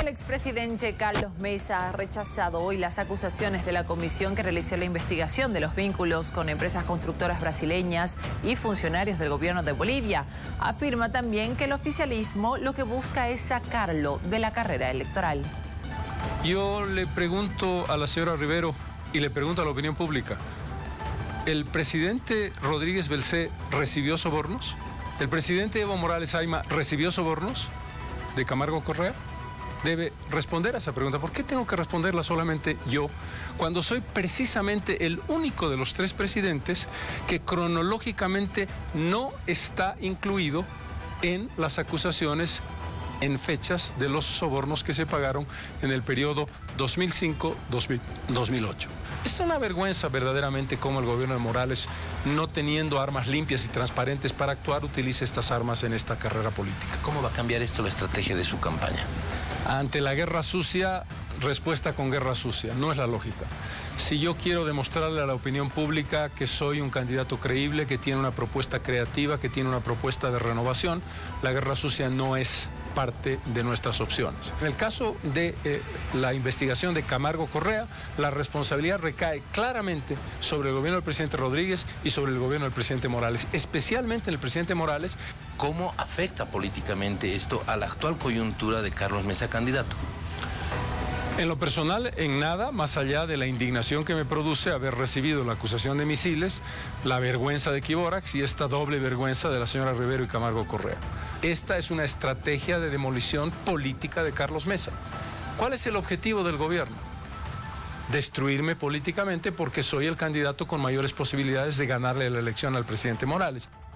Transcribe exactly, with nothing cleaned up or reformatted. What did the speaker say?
El expresidente Carlos Mesa ha rechazado hoy las acusaciones de la comisión que realizó la investigación de los vínculos con empresas constructoras brasileñas y funcionarios del gobierno de Bolivia. Afirma también que el oficialismo lo que busca es sacarlo de la carrera electoral. Yo le pregunto a la señora Rivero y le pregunto a la opinión pública, ¿el presidente Rodríguez Belcé recibió sobornos? ¿El presidente Evo Morales Ayma recibió sobornos de Camargo Correa? Debe responder a esa pregunta. ¿Por qué tengo que responderla solamente yo, cuando soy precisamente el único de los tres presidentes que cronológicamente no está incluido en las acusaciones en fechas de los sobornos que se pagaron en el periodo dos mil cinco a dos mil ocho? Es una vergüenza verdaderamente cómo el gobierno de Morales, no teniendo armas limpias y transparentes para actuar, utiliza estas armas en esta carrera política. ¿Cómo va a cambiar esto la estrategia de su campaña? Ante la guerra sucia, respuesta con guerra sucia. No es la lógica. Si yo quiero demostrarle a la opinión pública que soy un candidato creíble, que tiene una propuesta creativa, que tiene una propuesta de renovación, la guerra sucia no es parte de nuestras opciones. En el caso de eh, la investigación de Camargo Correa, la responsabilidad recae claramente sobre el gobierno del presidente Rodríguez y sobre el gobierno del presidente Morales, especialmente el presidente Morales. ¿Cómo afecta políticamente esto a la actual coyuntura de Carlos Mesa candidato? En lo personal, en nada, más allá de la indignación que me produce haber recibido la acusación de misiles, la vergüenza de Quibórax y esta doble vergüenza de la señora Rivero y Camargo Correa. Esta es una estrategia de demolición política de Carlos Mesa. ¿Cuál es el objetivo del gobierno? Destruirme políticamente porque soy el candidato con mayores posibilidades de ganarle la elección al presidente Morales.